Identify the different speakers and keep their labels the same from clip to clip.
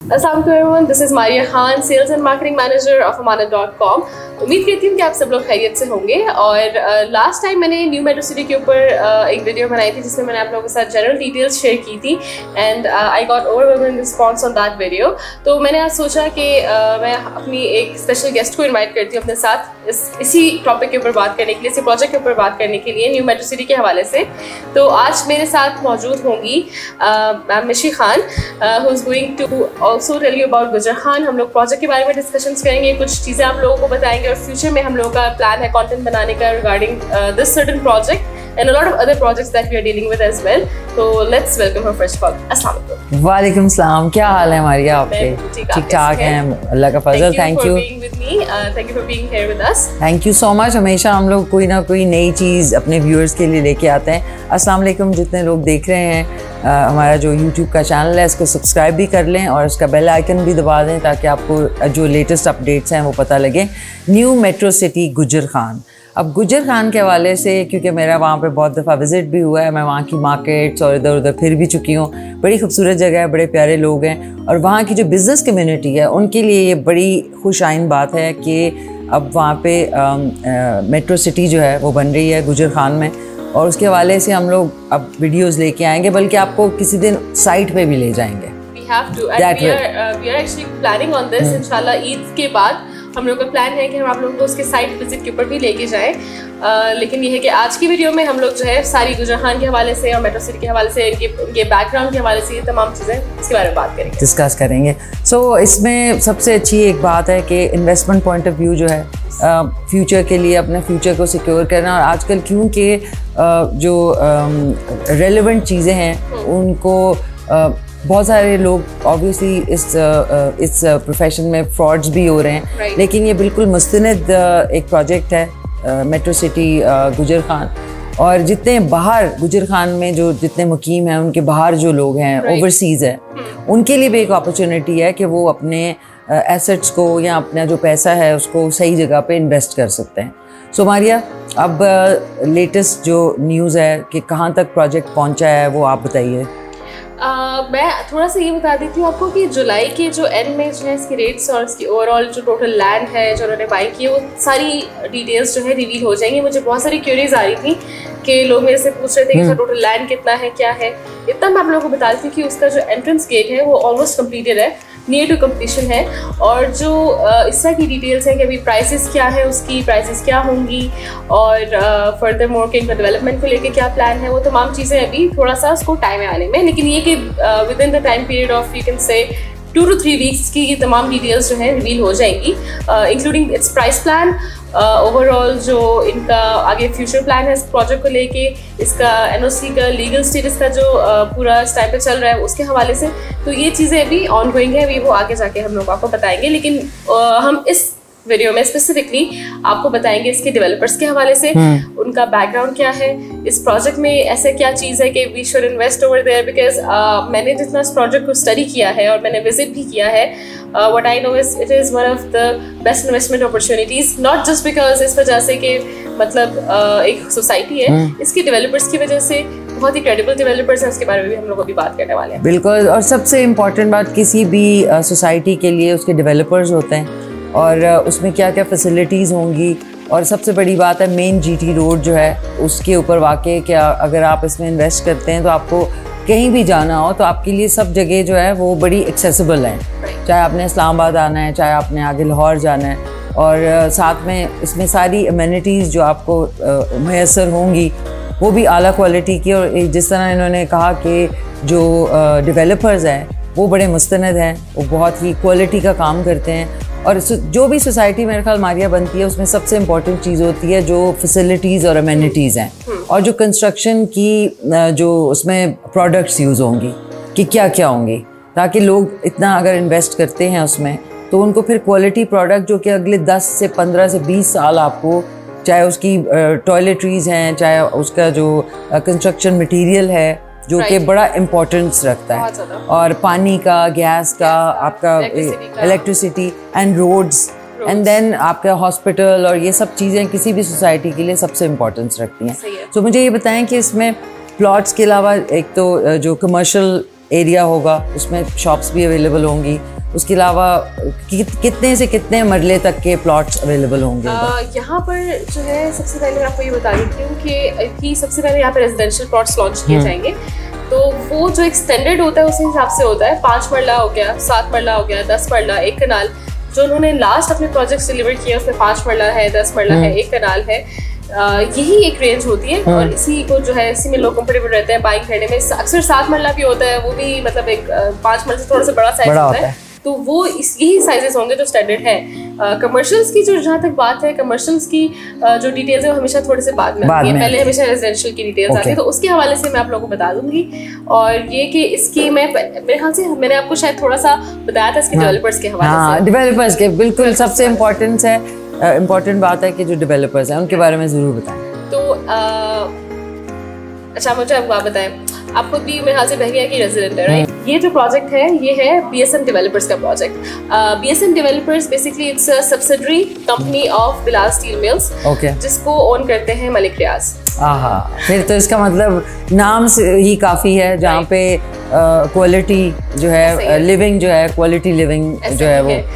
Speaker 1: Assalamualaikum everyone, this is Maria Khan, Sales and Marketing Manager of Amana.com। उम्मीद करती हूँ कि आप सब लोग खैरियत से होंगे। और लास्ट टाइम मैंने न्यू मेट्रो सिटी के ऊपर एक वीडियो बनाई थी जिसमें मैंने आप लोगों के साथ जनरल डिटेल्स शेयर की थी and I got overwhelming response on that video. तो मैंने आज सोचा कि मैं अपनी एक स्पेशल गेस्ट को इन्वाइट करती हूँ अपने साथ इसी टॉपिक के ऊपर बात करने के लिए, इसी प्रोजेक्ट के ऊपर बात करने के लिए न्यू मेट्रो सिटी के हवाले से। तो आज मेरे साथ मौजूद होंगी ma'am Mishi Khan who is going to also tell you about Gujar Khan. हम लोग प्रोजेक्ट के बारे में डिस्कशंस करेंगे, कुछ चीज़ें आप लोगों को बताएंगे और फ्यूचर में हम लोगों का प्लान है कंटेंट बनाने का regarding this certain project and a lot of other projects that we are dealing with as well. So let's welcome her first of all. अस्सलाम वालेकुम।
Speaker 2: वालेकुम सलाम, क्या हाल है हमारिया आपके? ठीक ठाक हैं, अल्लाह का फजल। Thank you
Speaker 3: Thank you for being here with us.
Speaker 2: Thank you so much. हमेशा हम लोग कोई ना कोई नई चीज़ अपने व्यूअर्स के लिए लेके आते हैं। अस्सलाम वालेकुम जितने लोग देख रहे हैं, हमारा जो यूट्यूब का चैनल है इसको सब्सक्राइब भी कर लें और उसका बेल आइकन भी दबा दें ताकि आपको जो लेटेस्ट अपडेट्स हैं वो पता लगे। न्यू मेट्रो सिटी गुजर खान। अब गुजर खान के हवाले से, क्योंकि मेरा वहाँ पे बहुत दफ़ा विज़िट भी हुआ है, मैं वहाँ की मार्केट्स और इधर उधर फिर भी चुकी हूँ। बड़ी खूबसूरत जगह है, बड़े प्यारे लोग हैं और वहाँ की जो बिज़नेस कम्युनिटी है उनके लिए ये बड़ी खुश आइन बात है कि अब वहाँ पे मेट्रो सिटी जो है वो बन रही है गुजर खान में। और उसके हवाले से हम लोग अब वीडियोज़ लेके आएँगे, बल्कि आपको किसी दिन साइट पर भी ले जाएंगे।
Speaker 3: We have to and we are actually planning on this। इंशाल्लाह ईद के बाद हम लोग का प्लान है कि हम आप लोगों को उसके साइट विजिट के ऊपर भी लेके जाएं। लेकिन ये है कि आज की वीडियो में हम लोग जो है सारी गुजर खान के हवाले से और मेट्रो सिटी के हवाले से, इनके बैकग्राउंड के हवाले से, ये तमाम चीज़ें इसके बारे में बात करेंगे,
Speaker 2: डिस्कस करेंगे। सो इसमें सबसे अच्छी एक बात है कि इन्वेस्टमेंट पॉइंट ऑफ व्यू जो है फ्यूचर के लिए अपने फ्यूचर को सिक्योर करना। और आजकल क्योंकि जो रेलेवेंट चीज़ें हैं उनको बहुत सारे लोग ऑब्वियसली इस प्रोफेशन में फ्रॉड्स भी हो रहे हैं, लेकिन ये बिल्कुल मुस्तनद एक प्रोजेक्ट है मेट्रो सिटी गुजर खान। और जितने बाहर गुजर खान में जो जितने मुकीम हैं उनके बाहर जो लोग हैं ओवरसीज़ है, उनके लिए भी एक अपॉर्चुनिटी है कि वो अपने एसेट्स को या अपना जो पैसा है उसको सही जगह पे इन्वेस्ट कर सकते हैं। सो मारिया, अब लेटेस्ट जो न्यूज़ है कि कहाँ तक प्रोजेक्ट पहुँचा है वो आप बताइए।
Speaker 3: मैं थोड़ा सा ये बता देती हूँ आपको कि जुलाई के जो एंड में जो है इसके रेट्स और इसकी ओवरऑल जो टोटल लैंड है जो उन्होंने बाई की है वो सारी डिटेल्स जो है रिवील हो जाएंगी। मुझे बहुत सारी क्यूरीज आ रही थी कि लोग मेरे से पूछ रहे थे कि टोटल लैंड कितना है, क्या है। इतना मैं आप लोगों को बताती हूँ कि उसका जो एंट्रेंस गेट है वो ऑलमोस्ट कम्प्लीटेड है, नियर टू कम्प्लीशन है। और जो इस तरह की डिटेल्स हैं कि अभी प्राइसेस क्या है, उसकी प्राइसेस क्या होंगी और फर्दर मोर के इनका डेवलपमेंट को लेके क्या प्लान है, वो तमाम चीज़ें अभी थोड़ा सा उसको टाइम है आने में। लेकिन ये कि within the time period of you can say 2 to 3 weeks की ये तमाम डिटेल्स जो है रिवील हो जाएंगी, including its price plan, overall जो इनका आगे फ्यूचर प्लान है इस प्रोजेक्ट को लेके, इसका एनओसी का लीगल स्टेटस का जो पूरा इस टाइम पे चल रहा है उसके हवाले से। तो ये चीज़ें अभी ऑन गोइंग है, अभी वो आगे जाके हम लोग आपको बताएंगे। लेकिन हम इस वीडियो में स्पेसिफिकली आपको बताएंगे इसके डेवलपर्स के हवाले से, उनका बैकग्राउंड क्या है, इस प्रोजेक्ट में ऐसे क्या चीज़ है कि we should invest over there. Because मैंने जितना इस प्रोजेक्ट को स्टडी किया है और मैंने विजिट भी किया है, what I know is it is one of the best investment opportunities, not just because इस वजह से कि मतलब एक सोसाइटी है, इसके डेवलपर्स की वजह से बहुत ही क्रेडिबल डेवलपर्स हैं, उसके बारे में भी हम लोग अभी बात करने वाले हैं।
Speaker 2: बिल्कुल, और सबसे इम्पॉर्टेंट बात किसी भी सोसाइटी के लिए उसके डेवलपर्स होते हैं और उसमें क्या क्या फैसिलिटीज़ होंगी। और सबसे बड़ी बात है मेन जीटी रोड जो है उसके ऊपर वाक़ई क्या, अगर आप इसमें इन्वेस्ट करते हैं तो आपको कहीं भी जाना हो तो आपके लिए सब जगह जो है वो बड़ी एक्सेसिबल हैं, चाहे आपने इस्लामाबाद आना है, चाहे आपने आगे लाहौर जाना है। और साथ में इसमें सारी अमेनिटीज़ जो आपको मैसर होंगी वो भी आला क्वालिटी की। और जिस तरह इन्होंने कहा कि जो डेवलपर्स हैं वो बड़े मुस्तनद हैं, वो बहुत ही क्वालिटी का काम करते हैं। और जो भी सोसाइटी मेरे ख्याल मारिया बनती है उसमें सबसे इम्पॉर्टेंट चीज़ होती है जो फैसिलिटीज़ और अमेनिटीज़ हैं और जो कंस्ट्रक्शन की जो उसमें प्रोडक्ट्स यूज़ होंगी कि क्या क्या होंगी, ताकि लोग इतना अगर इन्वेस्ट करते हैं उसमें तो उनको फिर क्वालिटी प्रोडक्ट जो कि अगले 10 से 15 से 20 साल आपको, चाहे उसकी टॉयलेटरीज़ हैं, चाहे उसका जो कंस्ट्रक्शन मटीरियल है जो कि बड़ा इम्पोर्टेंस रखता है, और पानी का, गैस का, आपका electricity and roads and then आपका हॉस्पिटल, और ये सब चीज़ें किसी भी सोसाइटी के लिए सबसे इम्पोर्टेंस रखती हैं। तो मुझे ये बताएं कि इसमें प्लॉट्स के अलावा एक तो जो कमर्शियल एरिया होगा उसमें शॉप्स भी अवेलेबल होंगी, उसके अलावा कितने से कितने मरले तक के प्लॉट्स अवेलेबल होंगे?
Speaker 1: यहाँ पर जो है सबसे पहले मैं आपको ये बता देती हूँ कि सबसे पहले यहाँ पे रेजिडेंशियल प्लॉट्स लॉन्च किए जाएंगे। तो वो जो एक स्टैंडर्ड होता है उस हिसाब से होता है, 5 मरला हो गया, 7 मरला हो गया, 10 मरला, 1 कनाल। जो उन्होंने लास्ट अपने प्रोजेक्ट्स डिलीवर किए उसमें 5 मरला है, 10 मरला है, 1 कनाल है। यही एक रेंज होती है और इसी को जो है इसी में लोग कंफर्टेबल रहते हैं बाइंग करने में। अक्सर 7 मरला भी होता है, वो भी मतलब एक 5 मरला से थोड़ा सा बड़ा साइज होता है, तो वो यही साइजेस होंगे जो स्टैंडर्ड है। कमर्शियल्स की जो जहाँ तक बात है, कमर्शियल्स की जो डिटेल्स है वो हमेशा थोड़े से बाद में आती है, पहले हमेशा रेजिडेंशियल की डिटेल्स आती है, तो उसके हवाले से मैं आप लोगों को बता दूंगी। और ये कि इसकी मेरे ख्याल से मैंने आपको शायद थोड़ा सा बताया था इसके डेवलपर्स के हवाले से।
Speaker 2: डेवलपर्स के बिल्कुल सबसे इम्पोर्टेंट बात है कि जो डेवलपर्स हैं उनके बारे में ज़रूर बताएं।
Speaker 1: तो अच्छा मुझे आपको आप बताएं, आप खुद भी मेरे ख्याल से बहरिया की रेजिडेंट है, राइट? ये जो प्रोजेक्ट है ये है BSM डेवलपर्स का project. BSM developers basically it's a subsidiary company of Bilal steel mills, जिसको ओन करते हैं मलिक रियाज।
Speaker 2: फिर तो इसका मतलब नाम से ही काफ़ी है, जहाँ पे क्वालिटी जो है लिविंग जो है क्वालिटी लिविंग जो है वो।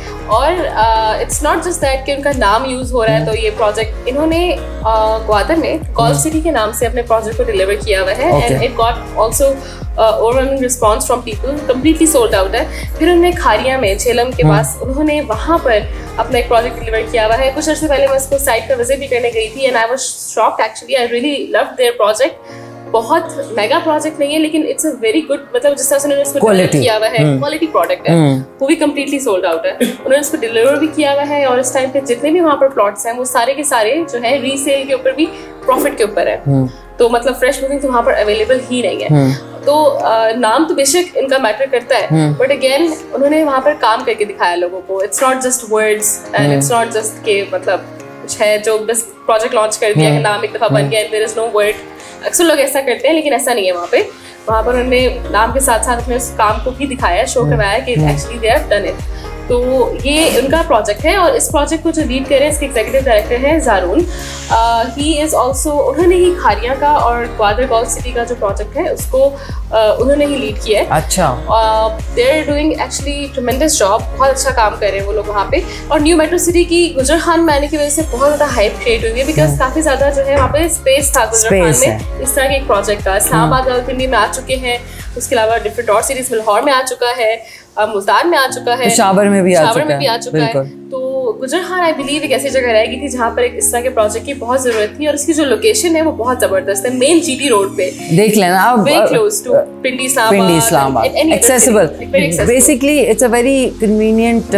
Speaker 1: और इट्स नॉट जस्ट दैट कि उनका नाम यूज हो रहा है, तो ये प्रोजेक्ट इन्होंने ग्वादर में गोल्फ सिटी के नाम से अपने प्रोजेक्ट को डिलीवर किया हुआ है and it got also overwhelming response from people, completely sold out है। फिर उन्होंने खारिया में झेलम के पास उन्होंने वहाँ पर अपना एक प्रोजेक्ट डिलीवर किया हुआ है। कुछ अर्से पहले मैं उसको साइट पर विजिट भी करने गई थी and I was shocked actually, I really loved their project. बहुत मेगा प्रोजेक्ट नहीं है लेकिन इट्स अ वेरी गुड, मतलब जिस तरह से उन्होंने उसको डिलीवर किया हुआ है, क्वालिटी प्रोडक्ट है, वो भी कंप्लीटली सोल्ड आउट है। उन्होंने उसको डिलीवर भी किया हुआ है और इस टाइम पे जितने भी वहाँ पर प्लॉट्स हैं वो सारे के सारे जो है रीसेल के ऊपर भी प्रॉफिट के ऊपर है। तो मतलब फ्रेश बुकिंग तो वहाँ पर अवेलेबल ही नहीं है। तो नाम तो बेशक इनका मैटर करता है, बट अगेन उन्होंने वहाँ पर काम करके दिखाया लोगों को। It's not just words and it's not just के मतलब कुछ है जो बस प्रोजेक्ट लॉन्च कर दिया कि नाम एक दफा बन गया and there is no word. अक्सर लोग ऐसा करते हैं लेकिन ऐसा नहीं है। वहाँ पर उन्होंने नाम के साथ साथ अपने उस काम को भी दिखाया, शो करवाया कि actually they have done it. तो ये उनका प्रोजेक्ट है और इस प्रोजेक्ट को जो लीड कर रहे हैं इसके एग्जीक्यूटिव डायरेक्टर हैं ज़ारून। ही इज़ ऑल्सो, उन्होंने ही खारिया का और ग्वादर गोल्फ सिटी का जो प्रोजेक्ट है उसको उन्होंने ही लीड किया है।
Speaker 2: अच्छा।
Speaker 1: They are doing actually tremendous job, बहुत अच्छा काम कर रहे हैं वो लोग वहाँ पे। और न्यू मेट्रो सिटी की गुजर खान में आने की वजह से बहुत ज़्यादा हाइप क्रिएट हुई है, बिकॉज काफ़ी ज़्यादा जो है वहाँ पे स्पेस था गुजर खान में इस तरह के एक प्रोजेक्ट का। इस्लामाबाद रावलपिंडी में आ चुके हैं, उसके अलावा डिफरेंट और सिटीज, लाहौर में आ चुका है, मुल्तान में आ चुका है,
Speaker 2: शाबर में भी आ चुका
Speaker 1: है। तो गुजर खान आई बिलीव एक ऐसी जगह रहेगी थी जहाँ पर एक इस तरह के प्रोजेक्ट की बहुत जरूरत थी और इसकी जो लोकेशन है वो बहुत जबरदस्त है। मेन GT रोड पे देख लेना आप, very close to Pindi Islamabad, accessible.
Speaker 2: Basically it's a very convenient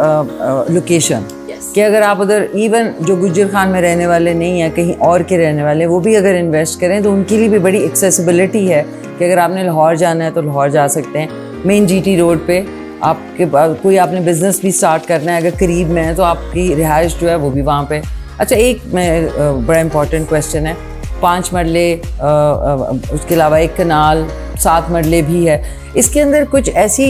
Speaker 2: location कि अगर आप उधर इवन जो गुजर खान में रहने वाले नहीं है, कहीं और के रहने वाले, वो भी अगर इन्वेस्ट करें तो उनके लिए भी बड़ी एक्सेसिबिलिटी है कि अगर आपने लाहौर जाना है तो लाहौर जा सकते हैं। मेन GT रोड पे आपके कोई आपने बिजनेस भी स्टार्ट करना है अगर करीब में है तो आपकी रिहाइश जो है वो भी वहाँ पे। अच्छा, एक बड़ा इंपॉर्टेंट क्वेश्चन है, 5 मरले उसके अलावा 1 कनाल, 7 मरले भी है, इसके अंदर कुछ ऐसी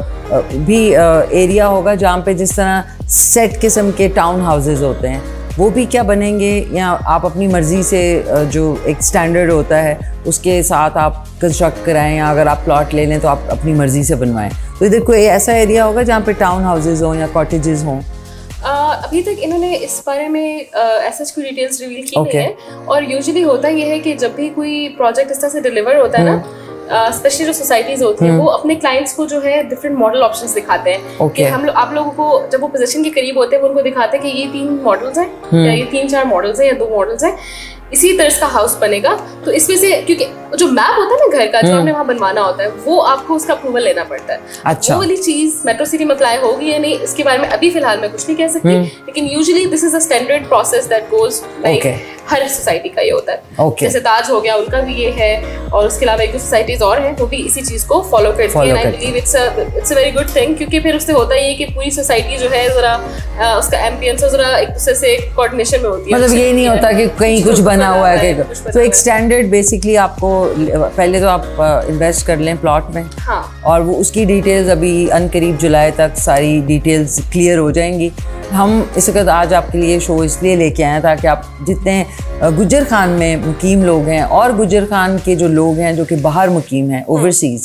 Speaker 2: भी एरिया होगा जहाँ पे जिस तरह सेट किस्म के टाउन हाउसेज होते हैं वो भी क्या बनेंगे, या आप अपनी मर्ज़ी से जो एक स्टैंडर्ड होता है उसके साथ आप कंस्ट्रक्ट कराएं, या अगर आप प्लॉट ले लें तो आप अपनी मर्ज़ी से बनवाएं? तो इधर कोई ऐसा एरिया होगा जहाँ पे टाउन हाउसेज हों या कॉटेजेस हों?
Speaker 1: अभी तक इन्होंने इस बारे में ऐसा कोई डिटेल्स रिवील की नहीं है। और यूजुअली होता ये है कि जब भी कोई प्रोजेक्ट इस तरह से डिलीवर होता है ना, स्पेशली जो सोसाइटीज होती हैं वो अपने क्लाइंट्स को जो है डिफरेंट मॉडल ऑप्शंस दिखाते हैं कि हम लोग आप लोगों को जब वो पोजीशन के करीब होते हैं वो उनको दिखाते हैं कि ये 3 मॉडल्स हैं या ये 3-4 मॉडल्स हैं या 2 मॉडल्स हैं, इसी तरह का हाउस बनेगा। तो इसमें से क्योंकि जो मैप होता है ना घर का जो आपने वहाँ बनवाना होता है वो आपको उसका अप्रूवल लेना पड़ता है। अच्छा। वो वाली चीज मेट्रो सिटी में अप्लाई होगी या नहीं इसके बारे में अभी फिलहाल मैं कुछ नहीं कह सकती, लेकिन usually this is a standard process that goes like हर सोसाइटी का ये होता है। जैसे ताज हो गया उनका भी ये है और उसके अलावा एक दो सोसाइटीज और हैं वो भी इसी चीज को फॉलो करती है। I believe it's a very good thing, क्योंकि फिर उससे होता है कि पूरी सोसाइटी जो है जरा उसका एम्बियंस जरा एक दूसरे से कोऑर्डिनेशन में होती है।
Speaker 2: मतलब ये नहीं होता कि कहीं कुछ बना हुआ है। तो एक स्टैंडर्ड बेसिकली आपको पहले तो आप इन्वेस्ट कर लें प्लॉट में,
Speaker 1: हाँ, और
Speaker 2: वो उसकी डिटेल्स अभी अनकरीब जुलाई तक सारी डिटेल्स क्लियर हो जाएंगी। हम इस वक्त आज आपके लिए शो इसलिए लेके आए हैं ताकि आप जितने गुजर खान में मुकीम लोग हैं और गुजर खान के जो लोग हैं जो कि बाहर मुकीम हैं ओवरसीज़,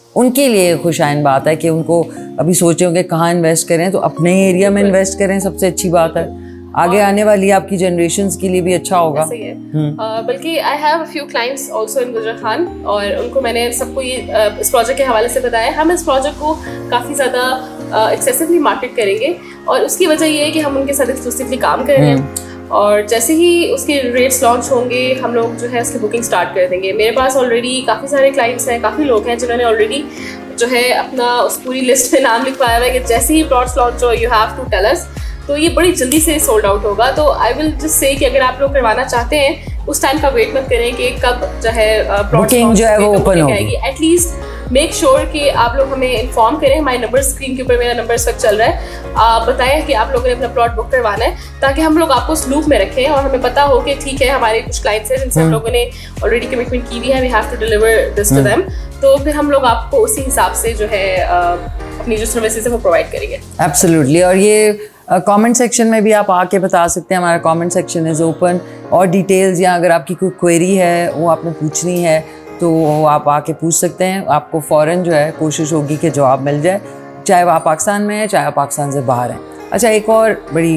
Speaker 2: उनके लिए खुशाइन बात है कि उनको अभी सोचे होंगे कहाँ इन्वेस्ट करें, तो अपने एरिया में इन्वेस्ट करें, सबसे अच्छी बात है। आगे आने वाली आपकी जनरेशंस के लिए भी अच्छा होगा।
Speaker 1: सही है। बल्कि I have a few clients also in Gujar Khan, और उनको मैंने सबको ये इस प्रोजेक्ट के हवाले से बताया। हम इस प्रोजेक्ट को काफ़ी ज़्यादा एक्सेसिवली मार्केट करेंगे, और उसकी वजह ये है कि हम उनके साथ एक्सक्लूसिवली काम कर रहे हैं, और जैसे ही उसके रेट्स लॉन्च होंगे हम लोग जो है उसकी बुकिंग स्टार्ट कर देंगे। मेरे पास ऑलरेडी काफ़ी सारे क्लाइंट्स हैं, काफ़ी लोग हैं जिन्होंने ऑलरेडी जो है अपना उस पूरी लिस्ट में नाम लिखवाया हुआ है कि जैसे ही प्लॉट्स लॉन्च हो you have to tell us. तो ये बड़ी जल्दी से सोल्ड आउट होगा। तो आई विल जस्ट से कि अगर आप लोग करवाना चाहते हैं उस टाइम का वेट मत करें कि कब जो है
Speaker 2: बुकिंग जो है वो ओपन होगी।
Speaker 1: एटलीस्ट मेक श्योर कि आप लोग हमें इन्फॉर्म करें। हमारे नंबर स्क्रीन के ऊपर मेरा नंबर इस वक्त चल रहा है, आप बताएं कि आप लोगों ने अपना प्लॉट बुक करवाना है, ताकि हम लोग आपको उस लूप में रखें और हमें पता हो कि ठीक है हमारे कुछ क्लाइंट्स हैं जिनसे हम लोगों ने ऑलरेडी कमिटमेंट की हुई है, we have to deliver this to them. तो फिर हम लोग आपको उसी हिसाब से जो है अपनी जो सर्विसेज है वो प्रोवाइड करेंगे।
Speaker 2: एब्सोल्युटली। और ये कमेंट सेक्शन में भी आप आके बता सकते हैं, हमारा कमेंट सेक्शन इज़ ओपन। और डिटेल्स या अगर आपकी कोई क्वेरी है वो आपने पूछनी है तो आप आके पूछ सकते हैं। आपको फ़ौरन जो है कोशिश होगी कि जवाब मिल जाए, चाहे आप पाकिस्तान में हैं चाहे आप पाकिस्तान से बाहर हैं। अच्छा, एक और बड़ी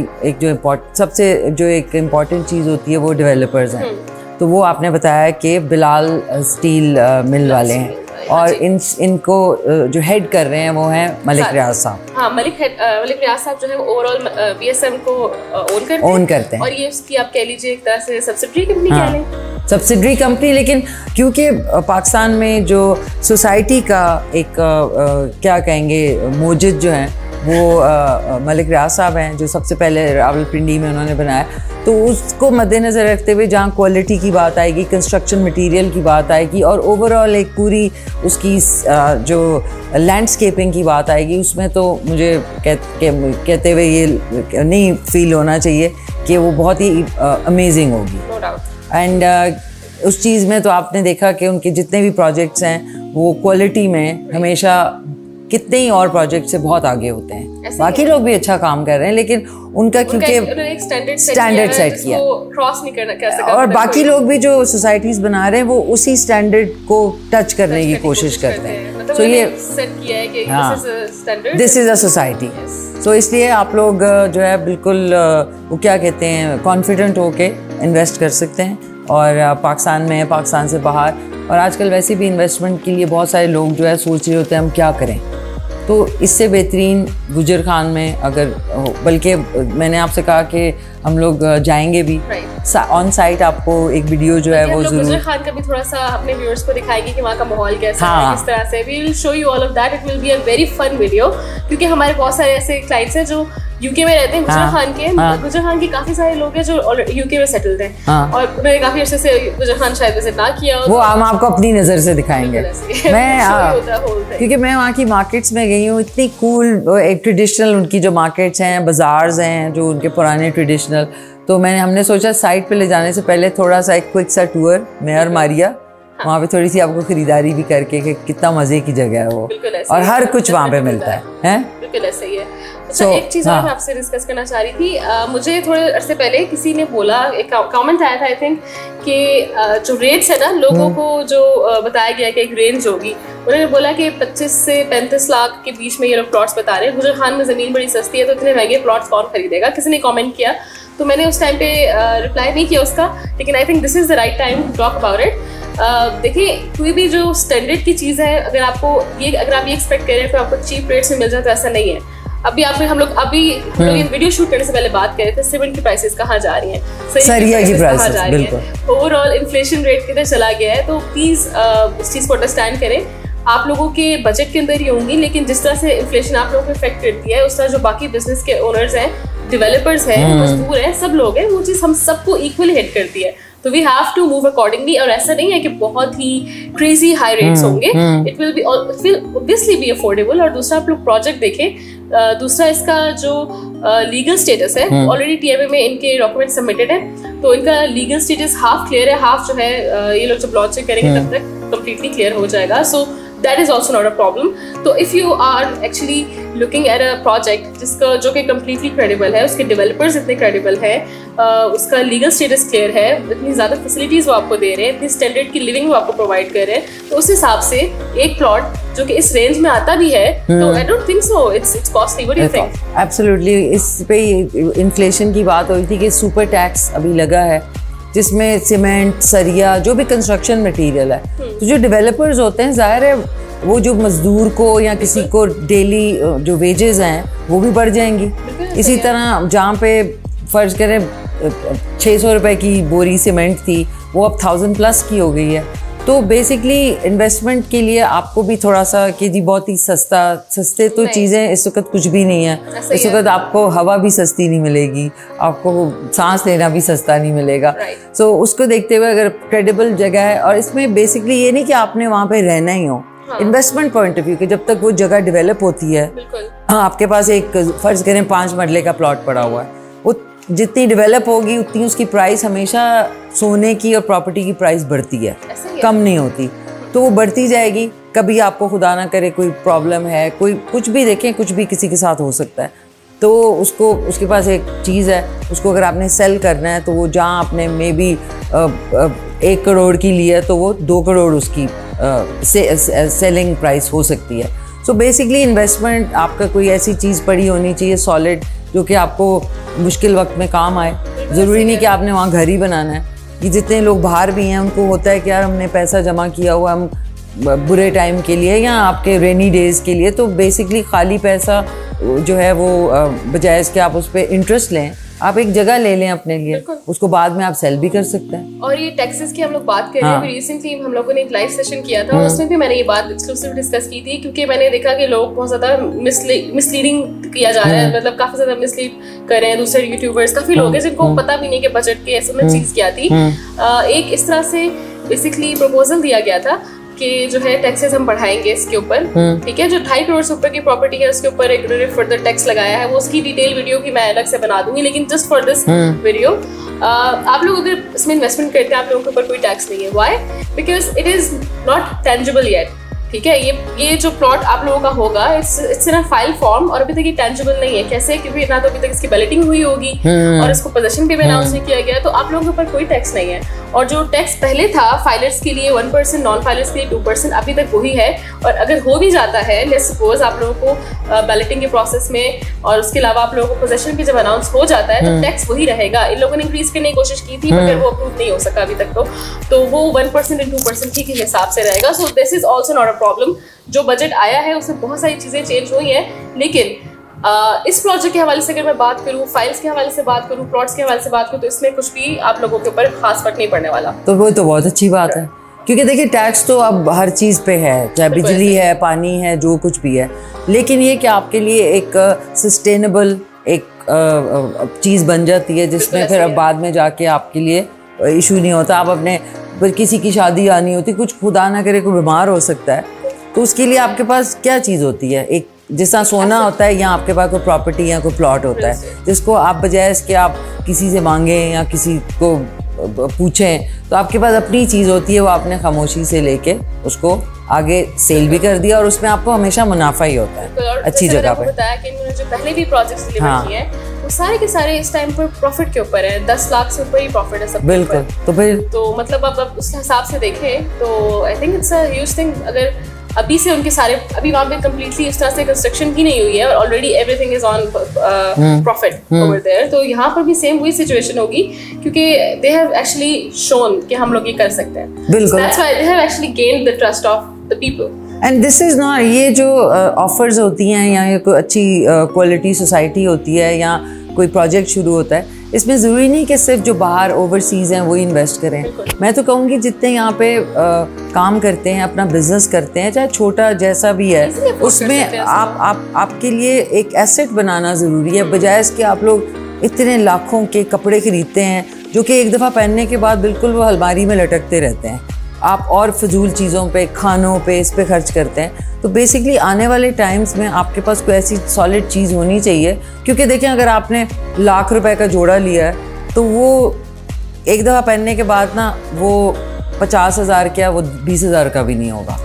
Speaker 2: एक इम्पॉर्टेंट चीज़ होती है वो डेवलपर्स हैं। तो वो आपने बताया कि बिलाल स्टील मिल वाले हैं, और इनको जो हेड कर रहे हैं वो हैं मलिक रियाज साहब।
Speaker 1: हाँ, मलिक रियाज साहब जो है वो ओवरऑल बीएसएम को ओन करते हैं, और ये उसकी आप कह लीजिए एक तरह से सब्सिडरी कंपनी कह लें,
Speaker 2: सब्सिडरी कंपनी। लेकिन क्योंकि पाकिस्तान में जो सोसाइटी का एक क्या कहेंगे मोजिद जो है वो मलिक रियाज साहब हैं, जो सबसे पहले रावलपिंडी में उन्होंने बनाया। तो उसको मद्देनज़र रखते हुए जहाँ क्वालिटी की बात आएगी, कंस्ट्रक्शन मटेरियल की बात आएगी, और ओवरऑल एक पूरी उसकी जो लैंडस्केपिंग की बात आएगी, उसमें तो मुझे कहते हुए ये नहीं फील होना चाहिए कि वो बहुत ही अमेजिंग होगी। एंड उस चीज़ में तो आपने देखा कि उनके जितने भी प्रोजेक्ट्स हैं वो क्वालिटी में हमेशा कितने ही और प्रोजेक्ट से बहुत आगे होते हैं। बाकी लोग भी अच्छा काम कर रहे हैं, लेकिन उनका क्योंकि स्टैंडर्ड सेट किया,
Speaker 1: क्रॉस नहीं कर सका,
Speaker 2: और बाकी लोग भी जो सोसाइटीज बना रहे हैं वो उसी स्टैंडर्ड को टच करने की कोशिश करते हैं। तो ये
Speaker 1: सेट किया है कि
Speaker 2: दिस इज अ सोसाइटी। तो इसलिए आप लोग जो है बिल्कुल वो क्या कहते हैं कॉन्फिडेंट होके इन्वेस्ट कर सकते हैं, और पाकिस्तान में, पाकिस्तान से बाहर। और आजकल वैसे भी इन्वेस्टमेंट के लिए बहुत सारे लोग जो है सोच रहे होते हैं हम क्या करें, तो इससे बेहतरीन गुजर खान में अगर, बल्कि मैंने आपसे कहा कि हम लोग जाएंगे भी ऑन साइट, आपको एक वीडियो जो है वो जरूर
Speaker 1: गुजर खान का भी थोड़ा सा अपने व्यूअर्स को दिखाएंगे कि वहाँ का माहौल कैसा है, किस तरह से। We will show you all of that, it will be a very fun video, क्योंकि हमारे बहुत सारे ऐसे क्लाइंट्स हैं जो यूके में रहते हैं, गुजर खान के। गुजर खान के काफी सारे लोग हैं जो यूके में सेटल्ड हैं, और उन्होंने काफी अर्से से गुजर खान शायद विजिट ना किया हो,
Speaker 2: वो हम आपको अपनी नज़र से दिखाएंगे। मैं क्योंकि मैं वहाँ की मार्केट्स में गई हूँ, इतनी कूल एक ट्रेडिशनल उनकी जो मार्केट्स हैं, बाजार्स हैं जो उनके पुराने ट्रेडिशनल। तो हमने सोचा साइट पे ले जाने से पहले थोड़ा सा एक क्विक सा टूर मैं और मारिया वहाँ पे थोड़ी सी आपको खरीदारी भी करके कि कितना मजे की जगह है वो, और हर कुछ वहाँ पे मिलता है।
Speaker 1: बिल्कुल ऐसा ही है। अच्छा, एक चीज़ और मैं आपसे डिस्कस करना चाह रही थी। मुझे थोड़े अरसे पहले किसी ने बोला, एक कमेंट आया था आई थिंक, कि जो रेट्स है ना, लोगों को जो बताया गया कि एक रेंज होगी, उन्होंने बोला कि 25 से 35 लाख के बीच में ये लोग प्लॉट्स बता रहे हैं। गुजर खान में ज़मीन बड़ी सस्ती है, तो इतने महंगे प्लॉट्स कौन खरीदेगा, किसी ने कमेंट किया। तो मैंने उस टाइम पे रिप्लाई नहीं किया उसका, लेकिन I think this is the right time to talk about it. देखिए, कोई भी जो स्टैंडर्ड की चीज़ है, अगर आप ये एक्सपेक्ट करें तो आपको चीप रेट्स में मिल जाए, तो ऐसा नहीं है। हम लोग ये वीडियो शूट करने से पहले बात कर रहे थे, सीमेंट की प्राइसेस कहाँ जा रही हैं, सरिया की प्राइसेस कहाँ जा रही हैं, ओवरऑल इन्फ्लेशन रेट किधर चला गया है। तो प्लीज़ इस चीज़ को अंडरस्टैंड करें। आप लोगों के बजट के अंदर ही होंगी, लेकिन जिस तरह से इन्फ्लेशन आप लोगों को इफेक्ट करती है, उस तरह जो बाकी बिजनेस के ओनर्स हैं, डेवलपर्स हैं, मजदूर हैं, सब लोग हैं, वो चीज़ हम सबको इक्वली हिट करती है। तो we have to move accordingly. और ऐसा नहीं है कि बहुत ही क्रेजी हाई रेट्स होंगे, it will obviously be affordable. और दूसरा, आप लोग प्रोजेक्ट देखें, दूसरा इसका जो लीगल स्टेटस है, ऑलरेडी टीएमए में इनके डॉक्यूमेंट सबमिटेड है, तो इनका लीगल स्टेटस हाफ क्लियर है, हाफ जो है ये लोग जब लॉन्च करेंगे तब तक कम्प्लीटली क्लियर हो जाएगा। So that is also not a problem. तो if you are actually looking at a project जिसका जो कि कम्प्लीटली क्रेडिबल है, उसके डेवलपर्स इतने क्रेडिबल हैं, उसका लीगल स्टेटस क्लियर है, इतनी ज़्यादा फैसिलिटीज़ वो आपको दे रहे हैं, इतनी स्टैंडर्ड की लिविंग वो आपको प्रोवाइड कर रहे हैं, तो उस हिसाब से एक प्लॉट जो कि इस रेंज में आता भी है, तो I don't think so it's costly. What do you think?
Speaker 2: Absolutely. इस पे इन्फ्लेशन की बात हो रही थी कि सुपर टैक्स अभी लगा है जिसमें सीमेंट, सरिया, जो भी कंस्ट्रक्शन मटेरियल है, तो जो डेवलपर्स होते हैं, जाहिर है वो जो मजदूर को या किसी को डेली जो वेजेस हैं वो भी बढ़ जाएंगी। इसी तरह जहाँ पे फर्ज करें 600 रुपए की बोरी सीमेंट थी, वो अब 1000+ की हो गई है। तो बेसिकली इन्वेस्टमेंट के लिए आपको भी थोड़ा सा कि जी बहुत ही सस्ते तो चीज़ें इस वक्त कुछ भी नहीं है। इस वक्त आपको हवा भी सस्ती नहीं मिलेगी, आपको सांस लेना भी सस्ता नहीं मिलेगा। सो उसको देखते हुए अगर क्रेडिबल जगह है, और इसमें बेसिकली ये नहीं कि आपने वहाँ पे रहना ही हो, इन्वेस्टमेंट पॉइंट ऑफ व्यू कि जब तक वो जगह डेवलप होती है, आपके पास एक फर्ज करें 5 मरले का प्लॉट पड़ा हुआ है, वो जितनी डेवलप होगी उतनी उसकी प्राइस हमेशा सोने की और प्रॉपर्टी की प्राइस बढ़ती है, कम नहीं होती। तो वो बढ़ती जाएगी। कभी आपको खुदा ना करे कोई प्रॉब्लम है, कोई कुछ भी देखें, कुछ भी किसी के साथ हो सकता है, तो उसको उसके पास एक चीज़ है, उसको अगर आपने सेल करना है तो वो जहाँ आपने मे बी 1 करोड़ की ली है तो वो 2 करोड़ उसकी सेलिंग प्राइस हो सकती है। सो बेसिकली इन्वेस्टमेंट आपका कोई ऐसी चीज़ पड़ी होनी चाहिए सॉलिड, जो कि आपको मुश्किल वक्त में काम आए। ज़रूरी नहीं कि आपने वहाँ घर ही बनाना है। ये जितने लोग बाहर भी हैं उनको होता है कि यार हमने पैसा जमा किया हुआ हम बुरे टाइम के लिए या आपके रेनी डेज़ के लिए, तो बेसिकली खाली पैसा जो है वो बजाय इसके आप उस पर इंटरेस्ट लें, आप एक जगह ले लें अपने लिए, उसको बाद में आप सेल भी कर सकते हैं।
Speaker 1: और ये टैक्सेस की हम लोग बात कर रहे हैं, रिसेंटली हम लोगों ने एक लाइव सेशन किया था, उसमें भी मैंने ये बात एक्सक्लूसिव डिस्कस की थी, क्योंकि मैंने देखा कि लोग बहुत ज़्यादा मिसलीडिंग किया जा रहा है, मतलब काफ़ी ज़्यादा मिसलीड कर रहे हैं दूसरे यूट्यूबर्स, काफ़ी लोग हैं जिनको पता भी नहीं कि बजट के ऐसे में चीज़ क्या थी। एक इस तरह से बेसिकली प्रपोजल दिया गया था कि जो है टैक्सेस हम बढ़ाएंगे इसके ऊपर, ठीक है, जो 2.5 करोड़ से ऊपर की प्रॉपर्टी है उसके ऊपर एक फर्दर टैक्स लगाया है, वो उसकी डिटेल वीडियो की मैं अलग से बना दूंगी, लेकिन जस्ट फॉर दिस वीडियो आप लोग अगर इसमें इन्वेस्टमेंट करते हैं आप लोगों के ऊपर कोई टैक्स नहीं है। Why? Because it is not tangible yet, ठीक है। ये जो प्लॉट आप लोगों का होगा it's in a file form, और अभी तक ये टेंजिबल नहीं है। कैसे? क्योंकि ना तो अभी तक इसकी बैलेटिंग हुई होगी और इसको पोजीशन पे भी अनाउंस नहीं किया गया, तो आप लोगों के ऊपर कोई टैक्स नहीं है। और जो टैक्स पहले था फाइलर्स के लिए 1%, नॉन फाइलर्स के लिए 2%, अभी तक वही है। और अगर हो भी जाता है, लेट्स सपोज आप लोगों को बैलेटिंग के प्रोसेस में और उसके अलावा आप लोगों को पोजीशन भी जब अनाउंस हो जाता है तो टैक्स वही रहेगा। इन लोगों ने इंक्रीज करने की कोशिश की थी मगर वो अप्रूव नहीं हो सका अभी तक, तो वो 1% और 2% के हिसाब से रहेगा। So this is also not a problem. जो बजट आया है उसमें बहुत सारी चीज़ें चेंज हुई हैं, लेकिन इस प्रोजेक्ट के हवाले से अगर मैं बात करूँ, फाइल्स के हवाले से बात करूँ, प्लॉट्स के हवाले से बात करूँ, तो इसमें कुछ भी आप लोगों के ऊपर खास फर्क नहीं पड़ने वाला।
Speaker 2: तो वो तो बहुत अच्छी बात है, क्योंकि देखिए टैक्स तो अब हर चीज़ पे है, चाहे बिजली है, पानी है, जो कुछ भी है। लेकिन ये कि आपके लिए एक सस्टेनेबल एक चीज़ बन जाती है जिसमें फिर अब बाद में जाके आपके लिए इशू नहीं होता। आप अपने किसी की शादी आनी होती, कुछ खुदा ना करे कोई बीमार हो सकता है, तो उसके लिए आपके पास क्या चीज़ होती है? एक जिसका सोना होता है, या आपके पास कोई प्रॉपर्टी या कोई प्लॉट होता है जिसको आप बजाय इसके आप किसी से मांगें या किसी को पूछें, तो आपके पास अपनी चीज़ होती है, वो आपने खामोशी से लेके उसको आगे सेल भी कर दिया और उसमें आपको हमेशा मुनाफा ही होता है अच्छी जगह पे।
Speaker 1: बताया कि इन्होंने जो पहले भी प्रोजेक्ट्स डिलीवर किए हैं वो सारे के सारे इस टाइम पर प्रॉफिट के ऊपर है, 10 लाख से ऊपर ही प्रॉफिट है सब।
Speaker 2: बिल्कुल। तो फिर
Speaker 1: तो मतलब अब उस हिसाब से देखें तो I think it's a huge thing. अगर अभी से उनके सारे अभी वहाँ पे कम्प्लीटली इस तरह से कंस्ट्रक्शन की नहीं हुई है और already everything is on profit over there, तो यहाँ पर भी सेम वही सिचुएशन होगी, क्योंकि दे हैव एक्चुअली शोन कि हम लोग ये कर सकते हैं।
Speaker 2: बिल्कुल।
Speaker 1: That's why they have actually gained the trust of the people.
Speaker 2: And this is not, ये जो ऑफर्स होती हैं या ये कोई अच्छी क्वालिटी सोसाइटी होती है या कोई प्रोजेक्ट शुरू होता है, इसमें ज़रूरी नहीं कि सिर्फ जो बाहर ओवरसीज़ हैं वो इन्वेस्ट करें। मैं तो कहूँगी जितने यहाँ पे काम करते हैं, अपना बिजनेस करते हैं, चाहे छोटा जैसा भी है, उसमें आपके लिए एक एसेट बनाना ज़रूरी है, बजाय इसके आप लोग इतने लाखों के कपड़े खरीदते हैं जो कि एक दफ़ा पहनने के बाद बिल्कुल वो अलमारी में लटकते रहते हैं। आप और फजूल चीज़ों पे, खानों पे, इस पे खर्च करते हैं। तो बेसिकली आने वाले टाइम्स में आपके पास कोई ऐसी सॉलिड चीज़ होनी चाहिए, क्योंकि देखें अगर आपने लाख रुपए का जोड़ा लिया है तो वो एक दफ़ा पहनने के बाद ना वो 50,000 क्या वो 20,000 का भी नहीं होगा।
Speaker 1: सही है।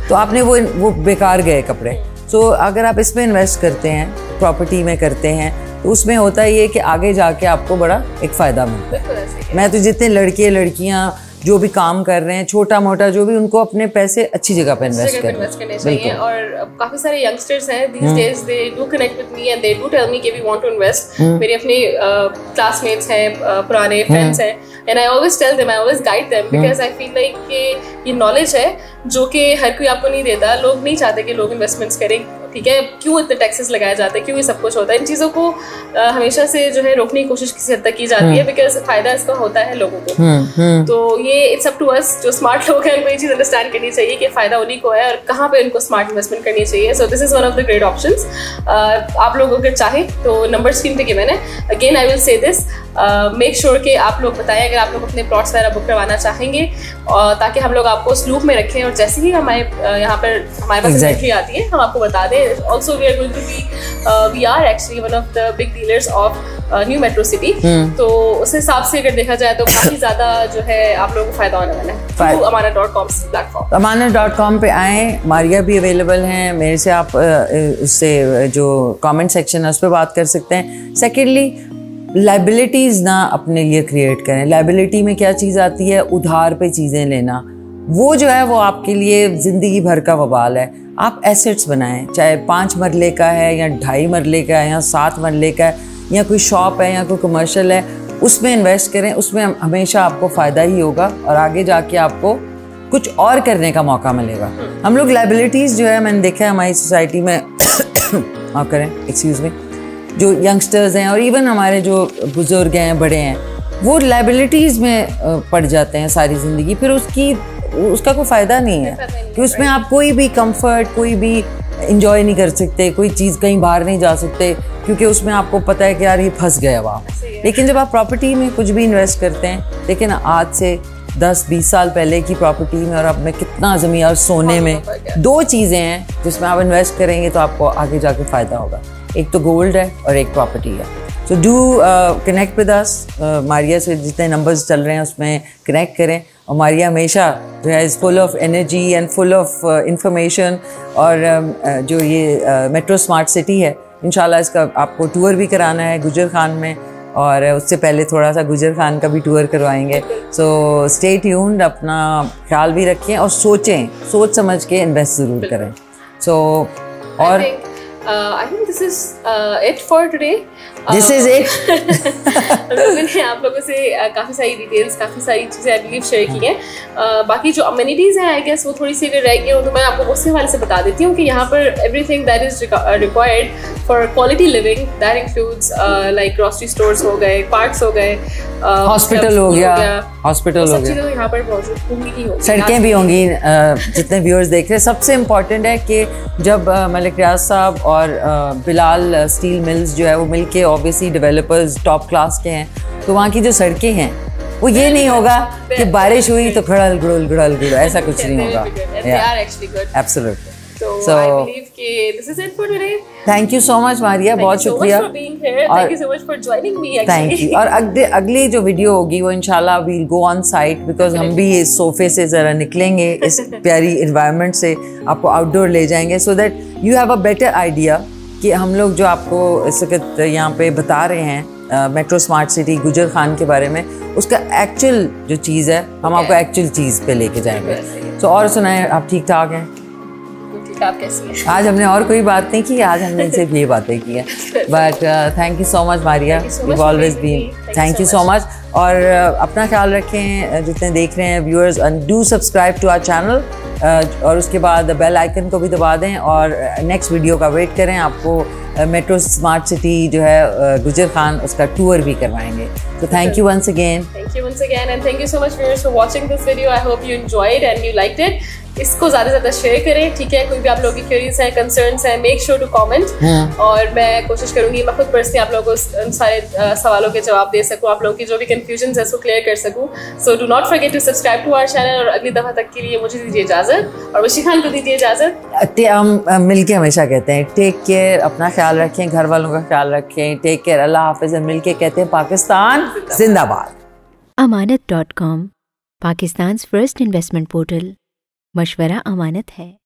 Speaker 2: तो आपने वो बेकार गए कपड़े। सो अगर आप इसमें इन्वेस्ट करते हैं, प्रॉपर्टी में करते हैं, तो उसमें होता ये कि आगे जाके आपको बड़ा एक फ़ायदा मिलता है। मैं तो जितने लड़के लड़कियां जो भी काम कर रहे हैं, छोटा मोटा जो भी, उनको अपने पैसे अच्छी जगह पे इन्वेस्ट
Speaker 3: करने चाहिए। और काफी सारे यंगस्टर्स हैं these days, they do connect with me and they do tell me कि we want to invest। मेरे अपने क्लासमेट्स हैं, पुराने फ्रेंड्स हैं, and I always tell them, I always guide them because I feel like कि ये knowledge है जो कि हर कोई आपको नहीं देता। लोग नहीं चाहते कि लोग इन्वेस्टमेंट्स करें, ठीक है, क्यों इतने टैक्सेस लगाए जाते हैं, क्यों ये सब कुछ होता है, इन चीज़ों को हमेशा से जो है रोकने की कोशिश किसी हद तक की जाती है, बिकॉज फायदा इसका होता है लोगों को। तो ये इट्स अप टू अस, जो स्मार्ट लोग हैं उनको ये चीज़ अंडरस्टैंड करनी चाहिए कि फायदा उन्हीं को है और कहाँ पे उनको स्मार्ट इन्वेस्टमेंट करनी चाहिए। So this is one of the great options. आप लोग अगर चाहें तो नंबर स्क्रीन पे गिवन है। Again I will say this, make sure कि आप लोग बताएं अगर आप लोग अपने प्लॉट्स वगैरह बुक करवाना चाहेंगे, ताकि हम लोग आपको उस लूप में रखें और जैसे ही हमारे यहाँ पर हमारे पास एंट्री आती है हम आपको बता दें। Also we are going to be, we are actually one of the big dealers of new metro city. तो उस हिसाब से अगर देखा जाए तो काफ़ी ज़्यादा जो है आप लोगों को फायदा होने वाला है थ्रू amana.com प्लेटफॉर्म।
Speaker 2: amana.com पे आएँ, मारिया भी अवेलेबल हैं, मेरे से आप उससे जो कमेंट सेक्शन है उस पर बात कर सकते हैं। सेकेंडली, लाइबिलिटीज़ ना अपने लिए क्रिएट करें। लाइबिलिटी में क्या चीज़ आती है? उधार पे चीज़ें लेना। वो जो है वो आपके लिए ज़िंदगी भर का वबाल है। आप एसेट्स बनाएं, चाहे 5 मरले का है या 2.5 मरले का है या 7 मरले का है या कोई शॉप है या कोई कमर्शियल है, उसमें इन्वेस्ट करें। उसमें हमेशा आपको फ़ायदा ही होगा और आगे जाके आपको कुछ और करने का मौका मिलेगा। हम लोग लाइबिलिटीज़ जो है, मैंने देखा है हमारी सोसाइटी में आप करें एक्सक्यूज़ मी, जो यंगस्टर्स हैं और इवन हमारे जो बुज़ुर्ग हैं, बड़े हैं, वो लाइबिलिटीज़ में पड़ जाते हैं सारी ज़िंदगी। फिर उसका कोई फ़ायदा नहीं है कि उसमें आप कोई भी कंफर्ट, कोई भी इंजॉय नहीं कर सकते, कोई चीज़ कहीं बाहर नहीं जा सकते, क्योंकि उसमें आपको पता है कि यार ये फंस गया वहाँ। लेकिन जब आप प्रॉपर्टी में कुछ भी इन्वेस्ट करते हैं, लेकिन आज से 10-20 साल पहले की प्रॉपर्टी में और अब में कितना ज़मीन और सोने में, 2 चीज़ें हैं जिसमें आप इन्वेस्ट करेंगे तो आपको आगे जाके फ़ायदा होगा। एक तो गोल्ड है और एक प्रॉपर्टी है। So do connect with us. Maria से जितने नंबर्स चल रहे हैं उसमें कनेक्ट करें। और मारिया हमेशा जो है is full of energy and full of information. और जो ये मेट्रो स्मार्ट सिटी है, इंशाल्लाह इसका आपको टूर भी कराना है गुजर खान में, और उससे पहले थोड़ा सा गुजर खान का भी टूर करवाएंगे। सो स्टे ट्यून्ड, अपना ख्याल भी रखें और सोच समझ के इन्वेस्ट ज़रूर करें। सो और
Speaker 3: I think this is it for today.
Speaker 2: This is it.
Speaker 3: मैंने आप लोगों से काफ़ी सारी डिटेल्स, काफ़ी सारी चीज़ें आई बिलीव शेयर की हैं। बाकी जो अम्यूनिटीज़ हैं आई गेस वो थोड़ी सी अगर रह गई हो तो मैं आपको उसी हवाले से बता देती हूँ कि यहाँ पर everything that is required for quality living, that includes like grocery stores हो गए, पार्क्स हो गए,
Speaker 2: हॉस्पिटल हो गया, हॉस्पिटल हो गया,
Speaker 3: यहाँ पर मौजूद होंगी ही होंगी,
Speaker 2: सड़कें भी होंगी। जितने व्यूअर्स देख रहे हैं, सबसे इम्पॉर्टेंट है कि जब मलिक रियाज साहब और बिलाल स्टील मिल्स जो है वो मिलके ऑब्वियसली डेवलपर्स टॉप क्लास के हैं, तो वहाँ की जो सड़कें हैं वो ये नहीं होगा कि बारिश हुई तो खड़ल गुड़ल ऐसा कुछ नहीं होगा। एब्सोल्युटली।
Speaker 3: So I believe कि this is it for today.
Speaker 2: Thank you so much Maria, बहुत शुक्रिया।
Speaker 3: Thank you so much for being here. Thank you so much for joining me actually.
Speaker 2: Thank you। और अगली जो video होगी वो इंशाल्लाह we'll go on site, because हम भी इस सोफे से ज़रा निकलेंगे, इस प्यारी इन्वायरमेंट से आपको आउटडोर ले जाएंगे, so that you have a better idea कि हम लोग जो आपको इस वक्त यहाँ पे बता रहे हैं मेट्रो स्मार्ट सिटी गुजर खान के बारे में, उसका एक्चुअल जो चीज़ है हम आपको एक्चुअल चीज़ पे लेके जाएंगे। तो और सुनाए, आप ठीक ठाक हैं?
Speaker 3: आप कैसी हैं?
Speaker 2: आज हमने और कोई बात नहीं की, आज हमने सिर्फ ये बातें की हैं। But thank you so much Maria, you always been, thank you so much. और अपना ख्याल रखें जितने देख रहे हैं viewers, and do subscribe to our channel, और उसके बाद बेल आइकन को भी दबा दें और नेक्स्ट वीडियो का वेट करें। आपको मेट्रो स्मार्ट सिटी जो है गुजर खान, उसका टूर भी करवाएंगे। तो thank you once again.
Speaker 3: Thank you once again and thank you so much viewers for watching this video. I hope you enjoyed and you liked it. इसको ज़्यादा से ज़्यादा शेयर करें, ठीक है? कोई भी आप लोगों की क्वेरीज हैं, कंसर्न्स हैं, मेक श्योर टू कमेंट, और मैं कोशिश करूँगी मैं खुद पर्सनली आप लोगों को उन सारे सवालों के जवाब दे सकूँ, आप लोगों की जो भी कन्फ्यूजन है उसको क्लियर कर सकूँ। So do not forget to subscribe to our channel, और अगली दफ़ा तक के लिए मुझे दीजिए इजाज़त और वशी खान को दीजिए इजाज़त।
Speaker 2: हम मिल के हमेशा कहते हैं टेक केयर, अपना ख्याल रखें, घर वालों का ख्याल रखें, टेक केयर, अल्लाह हाफिज़। मिल के कहते हैं पाकिस्तान जिंदाबाद।
Speaker 4: Amanat.com, Pakistan's first investment portal. मशवरा अमानत है।